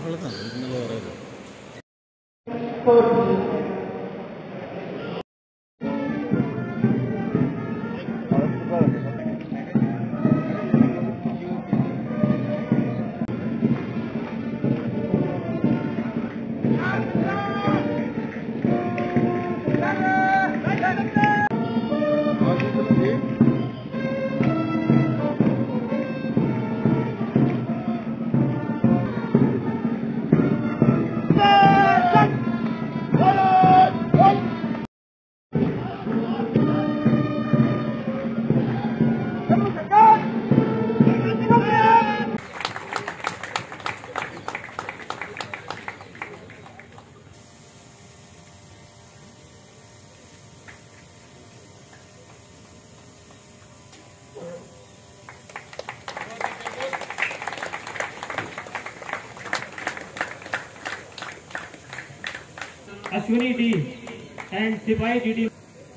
Ashwini D and Sipai GD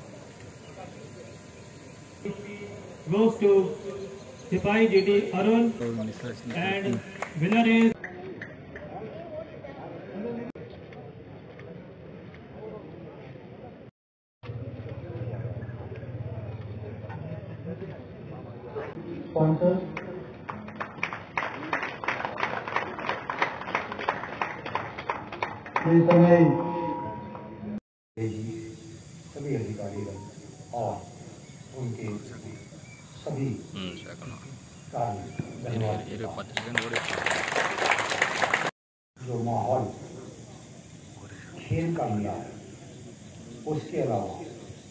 goes to Sipai GD Arun, and winner is sponsors. इस समय सभी अधिकारीगण और उनके सभी जो माहौल खेल का मिला है, उसके अलावा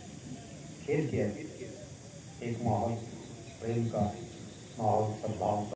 खेल के एक माहौल, प्रेम का माहौल, सद्भाव का